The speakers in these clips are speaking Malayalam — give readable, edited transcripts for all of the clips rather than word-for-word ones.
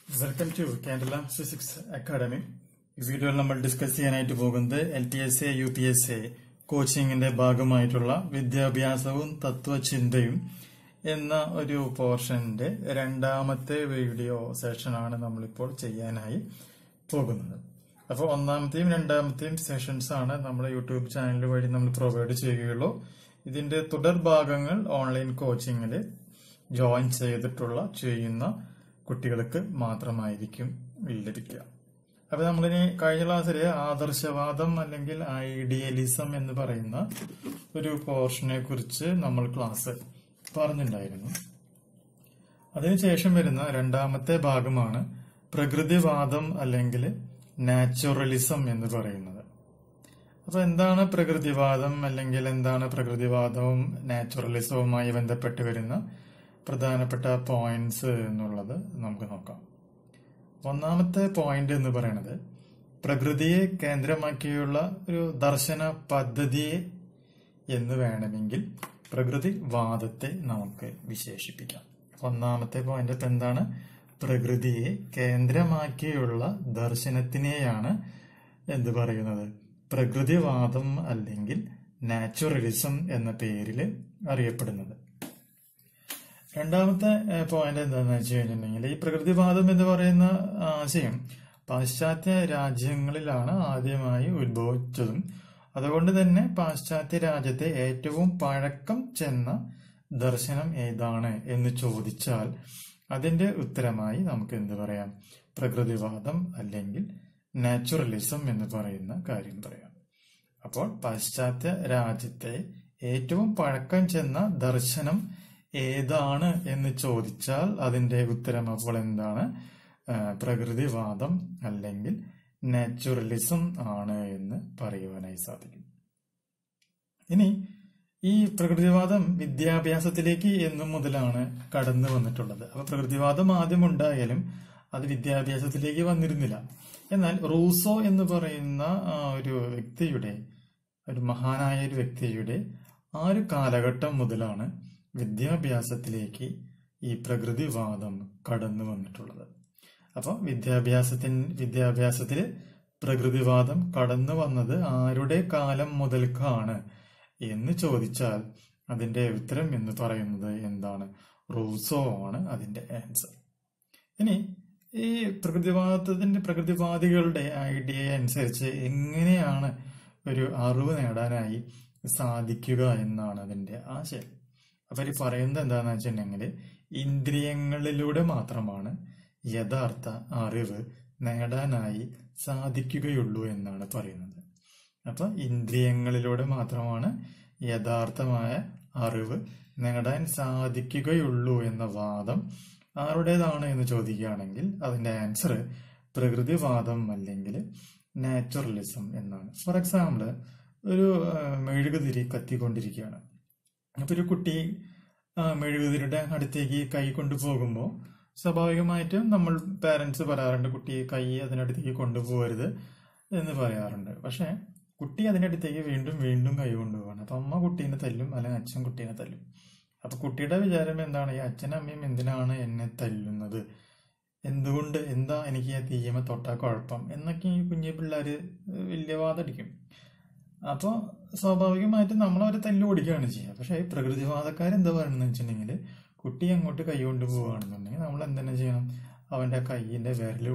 Welcome to Kerala Physics Academy. ഈ വീഡിയോയിൽ നമ്മൾ ഡിസ്കസ് ചെയ്യാനായിട്ട് പോകുന്നത് LPSA UPSA കോച്ചിങ്ങിന്റെ ഭാഗമായിട്ടുള്ള വിദ്യാഭ്യാസവും തത്വചിന്തയും എന്ന ഒരു പോർഷന്റെ രണ്ടാമത്തെ വീഡിയോ സെഷനാണ് നമ്മളിപ്പോൾ ചെയ്യാനായി പോകുന്നത്. അപ്പോൾ ഒന്നാമത്തെയും രണ്ടാമത്തെയും സെഷൻസ് ആണ് നമ്മൾ യൂട്യൂബ് ചാനൽ വഴി നമ്മൾ പ്രൊവൈഡ് ചെയ്യുകയുള്ളൂ. ഇതിന്റെ തുടർ ഭാഗങ്ങൾ ഓൺലൈൻ കോച്ചിങ്ങിൽ ജോയിൻ ചെയ്യുന്ന കുട്ടികൾക്ക് മാത്രമായിരിക്കും ലഭിക്കുക. അപ്പൊ നമ്മളിനി കഴിഞ്ഞ ക്ലാസ്സില് ആദർശവാദം അല്ലെങ്കിൽ ഐഡിയലിസം എന്ന് പറയുന്ന ഒരു പോർഷനെ കുറിച്ച് നമ്മൾ ക്ലാസ് പറഞ്ഞിട്ടുണ്ടായിരുന്നു. അതിനുശേഷം വരുന്ന രണ്ടാമത്തെ ഭാഗമാണ് പ്രകൃതിവാദം അല്ലെങ്കിൽ നാച്ചുറലിസം എന്ന് പറയുന്നത്. അപ്പൊ എന്താണ് പ്രകൃതിവാദം അല്ലെങ്കിൽ എന്താണ് പ്രകൃതിവാദവും നാച്ചുറലിസവുമായി ബന്ധപ്പെട്ട് വരുന്ന പ്രധാനപ്പെട്ട പോയിന്റ്സ് എന്നുള്ളത് നമുക്ക് നോക്കാം. ഒന്നാമത്തെ പോയിന്റ് എന്ന് പറയുന്നത് പ്രകൃതിയെ കേന്ദ്രമാക്കിയുള്ള ഒരു ദർശന പദ്ധതിയെ എന്ന് വേണമെങ്കിൽ പ്രകൃതിവാദത്തെ നമുക്ക് വിശേഷിപ്പിക്കാം. ഒന്നാമത്തെ പോയിന്റ് ഇപ്പൊ എന്താണ്? പ്രകൃതിയെ കേന്ദ്രമാക്കിയുള്ള ദർശനത്തിനെയാണ് എന്ത് പറയുന്നത്? പ്രകൃതിവാദം അല്ലെങ്കിൽ നാച്ചുറലിസം എന്ന പേരിൽ അറിയപ്പെടുന്നത്. രണ്ടാമത്തെ പോയിന്റ് എന്താണെന്ന് വെച്ച് കഴിഞ്ഞിട്ടുണ്ടെങ്കിൽ ഈ പ്രകൃതിവാദം എന്ന് പറയുന്ന ആശയം പാശ്ചാത്യ രാജ്യങ്ങളിലാണ് ആദ്യമായി ഉത്ഭവിച്ചതും അതുകൊണ്ട് തന്നെ പാശ്ചാത്യ രാജ്യത്തെ ഏറ്റവും പഴക്കം ചെന്ന ദർശനം ഏതാണ് എന്ന് ചോദിച്ചാൽ അതിന്റെ ഉത്തരമായി നമുക്ക് എന്ത് പറയാം? പ്രകൃതിവാദം അല്ലെങ്കിൽ നാച്ചുറലിസം എന്ന് പറയുന്ന കാര്യം പറയാം. അപ്പോൾ പാശ്ചാത്യ രാജ്യത്തെ ഏറ്റവും പഴക്കം ചെന്ന ദർശനം ഏതാണ് എന്ന് ചോദിച്ചാൽ അതിന്റെ ഉത്തരം അപ്പോൾ എന്താണ്? പ്രകൃതിവാദം അല്ലെങ്കിൽ നാച്ചുറലിസം ആണ് എന്ന് പറയുവാനായി സാധിക്കും. ഇനി ഈ പ്രകൃതിവാദം വിദ്യാഭ്യാസത്തിലേക്ക് എന്നു മുതലാണ് കടന്നു വന്നിട്ടുള്ളത്. അപ്പൊ പ്രകൃതിവാദം ആദ്യം ഉണ്ടായാലും അത് വിദ്യാഭ്യാസത്തിലേക്ക് വന്നിരുന്നില്ല. എന്നാൽ റൂസോ എന്ന് പറയുന്ന ഒരു വ്യക്തിയുടെ, ഒരു മഹാനായ ഒരു വ്യക്തിയുടെ ആ ഒരു കാലഘട്ടം മുതലാണ് വിദ്യാഭ്യാസത്തിലേക്ക് ഈ പ്രകൃതിവാദം കടന്നു വന്നിട്ടുള്ളത്. അപ്പൊ വിദ്യാഭ്യാസത്തില് പ്രകൃതിവാദം കടന്നു വന്നത് ആരുടെ കാലം മുതൽക്കാണ് എന്ന് ചോദിച്ചാൽ അതിന്റെ ഉത്തരം എന്ന് പറയുന്നത് എന്താണ്? റൂസോ ആണ് അതിന്റെ ആൻസർ. ഇനി ഈ പ്രകൃതിവാദികളുടെ ഐഡിയ അനുസരിച്ച് എങ്ങനെയാണ് ഒരു അറിവ് നേടാനായി സാധിക്കുക എന്നാണ് അതിന്റെ ആശയം. അപ്പൊ ഈ പറയുന്നത് എന്താണെന്ന് വെച്ചിട്ടുണ്ടെങ്കിൽ ഇന്ദ്രിയങ്ങളിലൂടെ മാത്രമാണ് യഥാർത്ഥ അറിവ് നേടാനായി സാധിക്കുകയുള്ളൂ എന്നാണ് പറയുന്നത്. അപ്പൊ ഇന്ദ്രിയങ്ങളിലൂടെ മാത്രമാണ് യഥാർത്ഥമായ അറിവ് നേടാൻ സാധിക്കുകയുള്ളൂ എന്ന വാദം ആരുടേതാണ് എന്ന് ചോദിക്കുകയാണെങ്കിൽ അതിന്റെ ആൻസർ പ്രകൃതിവാദം അല്ലെങ്കിൽ നാച്ചുറലിസം എന്നാണ്. ഫോർ എക്സാമ്പിൾ, ഒരു മെഴുകുതിരി കത്തിക്കൊണ്ടിരിക്കുകയാണ്. അപ്പൊ ഒരു കുട്ടി മെഴുകുതിരിയുടെ അടുത്തേക്ക് കൈ കൊണ്ടുപോകുമ്പോൾ സ്വാഭാവികമായിട്ടും നമ്മൾ പാരന്റ്സ് പറയാറുണ്ട് കുട്ടി കൈ അതിനടുത്തേക്ക് കൊണ്ടുപോകരുത് എന്ന് പറയാറുണ്ട്. പക്ഷെ കുട്ടി അതിനടുത്തേക്ക് വീണ്ടും വീണ്ടും കൈ കൊണ്ടുപോകണം. അപ്പൊ അമ്മ കുട്ടീനെ തല്ലും അല്ലെങ്കിൽ അച്ഛൻ കുട്ടീനെ തല്ലും. അപ്പൊ കുട്ടിയുടെ വിചാരം എന്താണ്? ഈ അച്ഛനും അമ്മയും എന്തിനാണ് എന്നെ തല്ലുന്നത്? എന്തുകൊണ്ട്? എന്താ എനിക്ക് ആ തീയമ തൊട്ടാ കുഴപ്പം എന്നൊക്കെ ഈ കുഞ്ഞു പിള്ളേര് വലിയ വാദടിക്കും. അപ്പൊ സ്വാഭാവികമായിട്ടും നമ്മൾ അവരെ തല്ലു ഓടിക്കുകയാണ് ചെയ്യുക. പക്ഷെ ഈ പ്രകൃതിവാദക്കാരെന്താ പറയണെന്ന് വെച്ചിട്ടുണ്ടെങ്കിൽ കുട്ടി അങ്ങോട്ട് കൈ കൊണ്ടുപോവുകയാണെന്നുണ്ടെങ്കിൽ നമ്മൾ എന്തെന്നെ ചെയ്യണം? അവന്റെ കൈയിന്റെ വിരല്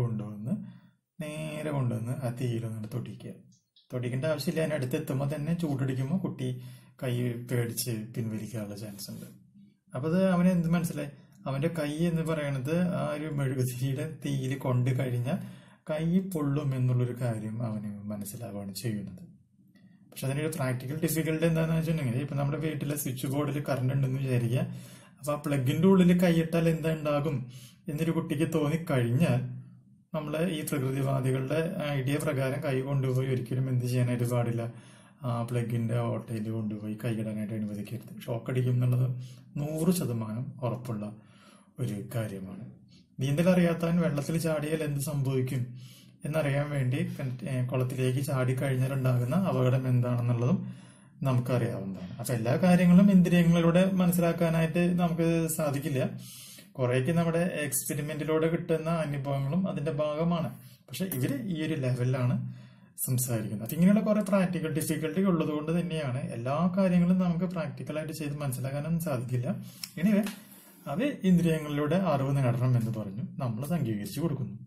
നേരെ കൊണ്ടുവന്ന് ആ തീയിലൊന്നിട്ട് തൊടിക്കേണ്ട ആവശ്യമില്ല. അതിന്റെ അടുത്തെത്തുമ്പോൾ തന്നെ ചൂടടിക്കുമ്പോൾ കുട്ടി കൈ പേടിച്ച് പിൻവലിക്കാനുള്ള ചാൻസ് ഉണ്ട്. അപ്പൊ അത് അവന് എന്ത് മനസ്സിലായി? അവന്റെ കൈ എന്ന് പറയണത് ആ ഒരു മെഴുകുതിരിയുടെ തീയിൽ കൊണ്ട് കഴിഞ്ഞാൽ കൈ പൊള്ളും എന്നുള്ളൊരു കാര്യം അവന് മനസ്സിലാവുകയാണ് ചെയ്യുന്നത്. പക്ഷെ അതിനൊരു പ്രാക്ടിക്കൽ ഡിഫിക്കൽട്ടി എന്താണെന്ന് വെച്ചിട്ടുണ്ടെങ്കിൽ ഇപ്പൊ നമ്മുടെ വീട്ടിലെ സ്വിച്ച് ബോർഡിൽ കറണ്ട് ഉണ്ടെന്ന് വിചാരിക്കുക. അപ്പൊ ആ പ്ലഗിന്റെ ഉള്ളിൽ കൈയിട്ടാൽ എന്താ ഉണ്ടാകും എന്നൊരു കുട്ടിക്ക് തോന്നിക്കഴിഞ്ഞാൽ നമ്മള് ഈ പ്രകൃതിവാദികളുടെ ഐഡിയ പ്രകാരം കൈ കൊണ്ടുപോയി ഒരിക്കലും എന്ത് ചെയ്യാനായിട്ട് പാടില്ല? ആ പ്ലഗിന്റെ ഓട്ടയിൽ കൊണ്ടുപോയി കൈയിടാനായിട്ട് അനുവദിക്കരുത്. ഷോക്ക് അടിക്കും എന്നുള്ളത് 100% ഉറപ്പുള്ള ഒരു കാര്യമാണ്. നീന്തൽ അറിയാത്തവൻ വെള്ളത്തിൽ ചാടിയാൽ എന്ത് സംഭവിക്കും എന്നറിയാൻ വേണ്ടി കുളത്തിലേക്ക് ചാടിക്കഴിഞ്ഞാൽ ഉണ്ടാകുന്ന അപകടം എന്താണെന്നുള്ളതും നമുക്കറിയാവുന്നതാണ്. അപ്പൊ എല്ലാ കാര്യങ്ങളും ഇന്ദ്രിയങ്ങളിലൂടെ മനസ്സിലാക്കാനായിട്ട് നമുക്ക് സാധിക്കില്ല. കുറേയൊക്കെ നമ്മുടെ എക്സ്പെരിമെന്റിലൂടെ കിട്ടുന്ന അനുഭവങ്ങളും അതിന്റെ ഭാഗമാണ്. പക്ഷെ ഇവര് ഈ ഒരു ലെവലിലാണ് സംസാരിക്കുന്നത്. അപ്പൊ ഇങ്ങനെയുള്ള കുറെ പ്രാക്ടിക്കൽ ഡിഫിക്കൽട്ടി ഉള്ളത് കൊണ്ട് തന്നെയാണ് എല്ലാ കാര്യങ്ങളും നമുക്ക് പ്രാക്ടിക്കലായിട്ട് ചെയ്ത് മനസ്സിലാക്കാനൊന്നും സാധിക്കില്ല. എനിവേ അവ ഇന്ദ്രിയങ്ങളിലൂടെ അറിവ് നേടണം എന്ന് പറഞ്ഞു, നമ്മൾ അംഗീകരിച്ചു കൊടുക്കുന്നു.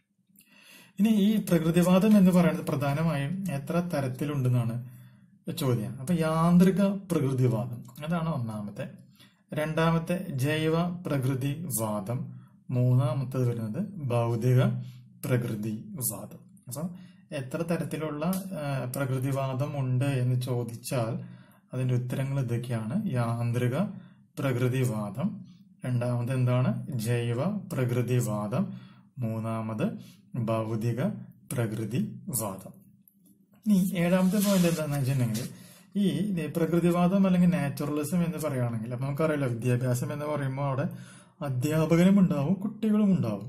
ഇനി ഈ പ്രകൃതിവാദം എന്ന് പറയുന്നത് പ്രധാനമായും എത്ര തരത്തിലുണ്ടെന്നാണ് ചോദ്യം. അപ്പൊ യാന്ത്രിക പ്രകൃതിവാദം അതാണ് ഒന്നാമത്തെ. രണ്ടാമത്തെ ജൈവ പ്രകൃതിവാദം. മൂന്നാമത്തത് വരുന്നത് ഭൗതിക പ്രകൃതിവാദം. അപ്പൊ എത്ര തരത്തിലുള്ള പ്രകൃതിവാദം ഉണ്ട് എന്ന് ചോദിച്ചാൽ അതിന്റെ ഉത്തരങ്ങൾ ഇതൊക്കെയാണ്. യാന്ത്രിക പ്രകൃതിവാദം, രണ്ടാമത് എന്താണ് ജൈവ പ്രകൃതിവാദം, മൂന്നാമത് ഭൗതിക പ്രകൃതിവാദം. ഇനി ഏഴാമത്തെ പോയിന്റ് എന്താണെന്ന് വെച്ചിട്ടുണ്ടെങ്കിൽ ഈ പ്രകൃതിവാദം അല്ലെങ്കിൽ നാച്ചുറലിസം എന്ന് പറയുകയാണെങ്കിൽ അപ്പൊ നമുക്കറിയാലോ, വിദ്യാഭ്യാസം എന്ന് പറയുമ്പോൾ അവിടെ അധ്യാപകനും ഉണ്ടാവും കുട്ടികളും ഉണ്ടാവും.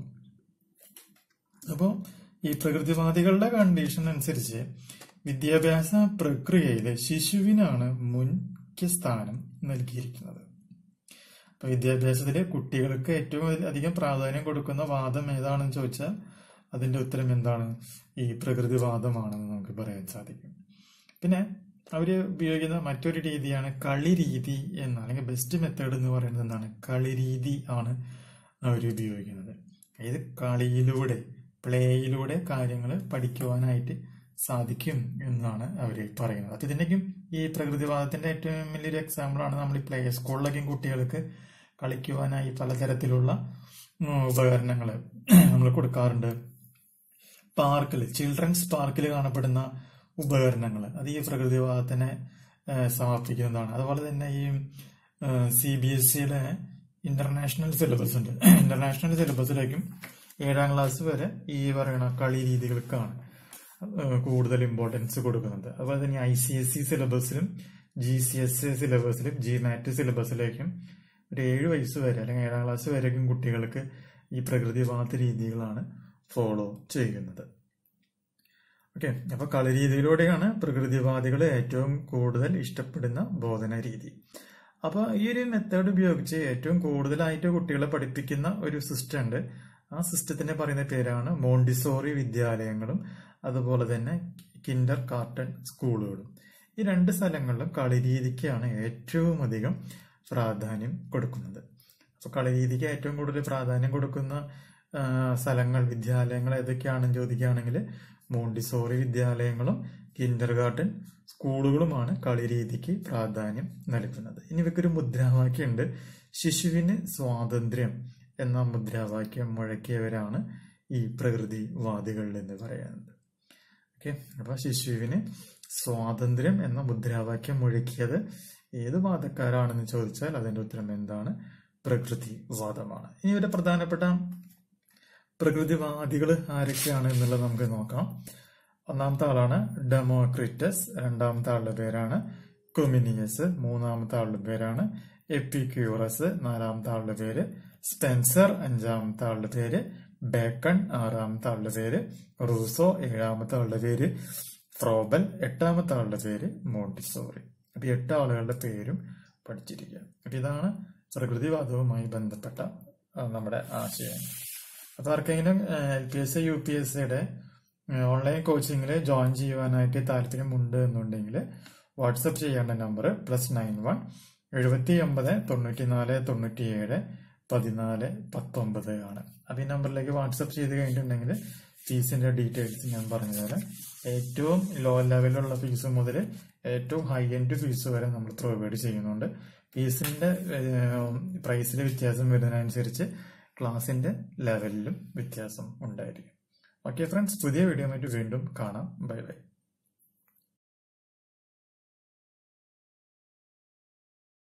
അപ്പോൾ ഈ പ്രകൃതിവാദികളുടെ കണ്ടീഷൻ അനുസരിച്ച് വിദ്യാഭ്യാസ പ്രക്രിയയിൽ ശിശുവിനാണ് മുഖ്യ സ്ഥാനം നൽകിയിരിക്കുന്നത്. അപ്പൊ വിദ്യാഭ്യാസത്തില് കുട്ടികൾക്ക് ഏറ്റവും അധികം പ്രാധാന്യം കൊടുക്കുന്ന വാദം ഏതാണെന്ന് ചോദിച്ചാൽ അതിന്റെ ഉത്തരം എന്താണ്? ഈ പ്രകൃതിവാദമാണെന്ന് നമുക്ക് പറയാൻ സാധിക്കും. പിന്നെ അവര് ഉപയോഗിക്കുന്ന മറ്റൊരു രീതിയാണ് കളി രീതി എന്ന്, അല്ലെങ്കിൽ ബെസ്റ്റ് മെത്തേഡ് എന്ന് പറയുന്നത് എന്താണ്? കളി രീതി ആണ് അവർ ഉപയോഗിക്കുന്നത്. അതായത് കളിയിലൂടെ പ്ലേയിലൂടെ കാര്യങ്ങൾ പഠിക്കുവാനായിട്ട് സാധിക്കും എന്നാണ് അവർ പറയുന്നത്. അപ്പൊ ഇതിന്റെയും ഈ പ്രകൃതിവാദത്തിന്റെ ഏറ്റവും വലിയൊരു എക്സാമ്പിളാണ് നമ്മൾ ഈ പ്ലേ സ്കൂളിലേക്കും കുട്ടികൾക്ക് കളിക്കുവാനായി പലതരത്തിലുള്ള ഉപകരണങ്ങൾ നമ്മൾ കൊടുക്കാറുണ്ട്. പാർക്കിൽ, ചിൽഡ്രൻസ് പാർക്കിൽ കാണപ്പെടുന്ന ഉപകരണങ്ങൾ അത് ഈ പ്രകൃതിവാദത്തിനെ സമർപ്പിക്കുന്നതാണ്. അതുപോലെ തന്നെ ഈ CBSEയുടെ ഇന്റർനാഷണൽ സിലബസ് ഉണ്ട്. ഇന്റർനാഷണൽ സിലബസിലേക്കും 7ാം ക്ലാസ് വരെ ഈ പറയുന്ന കളി രീതികൾക്കാണ് കൂടുതൽ ഇമ്പോർട്ടൻസ് കൊടുക്കുന്നത്. അതുപോലെ തന്നെ ICSE സിലബസിലും GCSE സിലബസിലും GMAT സിലബസിലേക്കും ഒരു 7 വയസ്സ് വരെ അല്ലെങ്കിൽ 7ാം ക്ലാസ് വരേക്കും കുട്ടികൾക്ക് ഈ പ്രകൃതിവാദ രീതികളാണ് ഫോളോ ചെയ്യുന്നത്. ഓക്കെ, അപ്പൊ കളി രീതിയിലൂടെയാണ് പ്രകൃതിവാദികൾ ഏറ്റവും കൂടുതൽ ഇഷ്ടപ്പെടുന്ന ബോധന രീതി. അപ്പൊ ഈ ഒരു മെത്തേഡ് ഉപയോഗിച്ച് ഏറ്റവും കൂടുതലായിട്ട് കുട്ടികളെ പഠിപ്പിക്കുന്ന ഒരു സിസ്റ്റം ഉണ്ട്. ആ സിസ്റ്റത്തിന് പറയുന്ന പേരാണ് മോണ്ടിസോറി വിദ്യാലയങ്ങളും അതുപോലെ തന്നെ കിൻഡർ ഗാർട്ടൻ സ്കൂളുകളും. ഈ 2 സ്ഥലങ്ങളിലും കളി രീതിക്കാണ് ഏറ്റവും അധികം പ്രാധാന്യം കൊടുക്കുന്നത്. അപ്പൊ കളി രീതിക്ക് ഏറ്റവും കൂടുതൽ പ്രാധാന്യം കൊടുക്കുന്ന സ്ഥലങ്ങൾ, വിദ്യാലയങ്ങൾ ഏതൊക്കെയാണെന്ന് ചോദിക്കുകയാണെങ്കിൽ മോണ്ടിസോറി വിദ്യാലയങ്ങളും കിൻഡർ ഗാർട്ടൻ സ്കൂളുകളുമാണ് കളി രീതിക്ക് പ്രാധാന്യം നൽകുന്നത്. ഇനി ഇവയ്ക്കൊരു മുദ്രാവാക്യമുണ്ട്, ശിശുവിന് സ്വാതന്ത്ര്യം എന്ന മുദ്രാവാക്യം മുഴക്കിയവരാണ് ഈ പ്രകൃതിവാദികൾ എന്ന് പറയുന്നത്. ഓക്കെ, അപ്പൊ ശിശുവിന് സ്വാതന്ത്ര്യം എന്ന മുദ്രാവാക്യം മുഴക്കിയത് ഏത് വാദക്കാരാണെന്ന് ചോദിച്ചാൽ അതിന്റെ ഉത്തരം എന്താണ്? പ്രകൃതിവാദമാണ്. ഇനി ഇവരുടെ പ്രധാനപ്പെട്ട പ്രകൃതിവാദികൾ ആരൊക്കെയാണ് എന്നുള്ളത് നമുക്ക് നോക്കാം. ഒന്നാമത്തെ ആളാണ് ഡെമോക്രിറ്റസ്, രണ്ടാമത്തെ ആളുടെ പേരാണ് കൊമിനിയസ്, മൂന്നാമത്തെ ആളുടെ പേരാണ് എപ്പിക്യൂറസ്, നാലാമത്തെ ആളുടെ പേര് സ്പെൻസർ, അഞ്ചാമത്തെ ആളുടെ പേര് ബേക്കൺ, ആറാമത്തെ ആളുടെ പേര് റൂസോ, ഏഴാമത്തെ ആളുടെ പേര് ഫ്രോബൽ, എട്ടാമത്തെ ആളുടെ പേര് മോണ്ടിസോറി. അപ്പൊ 8 ആളുകളുടെ പേരും പഠിച്ചിരിക്കുക. അപ്പൊ ഇതാണ് പ്രകൃതിവാദവുമായി ബന്ധപ്പെട്ട നമ്മുടെ ആശയം. അപ്പൊ ആർക്കെങ്കിലും LPSC UPSCയുടെ ഓൺലൈൻ കോച്ചിങ്ങിൽ ജോയിൻ ചെയ്യുവാനായിട്ട് താല്പര്യമുണ്ട് എന്നുണ്ടെങ്കിൽ വാട്സപ്പ് ചെയ്യേണ്ട നമ്പർ +91 79 94 97 14 19 ആണ്. അപ്പൊ ഈ നമ്പറിലേക്ക് വാട്സപ്പ് ചെയ്ത് കഴിഞ്ഞിട്ടുണ്ടെങ്കിൽ ഫീസിന്റെ ഡീറ്റെയിൽസ് ഞാൻ പറഞ്ഞു തരാം. ഏറ്റവും ലോ ലെവലിലുള്ള ഫീസ് മുതൽ ഏറ്റവും ഹൈ എൻഡ് ഫീസ് വരെ നമ്മൾ പ്രൊവൈഡ് ചെയ്യുന്നുണ്ട്. ഫീസിന്റെ പ്രൈസിൽ വ്യത്യാസം വരുന്നതിനനുസരിച്ച് ക്ലാസിന്റെ ലെവലിലും വ്യത്യാസം ഉണ്ടായിരിക്കും. ഓക്കെ ഫ്രണ്ട്സ്, പുതിയ വീഡിയോ ആയിട്ട് വീണ്ടും കാണാം. Bye by.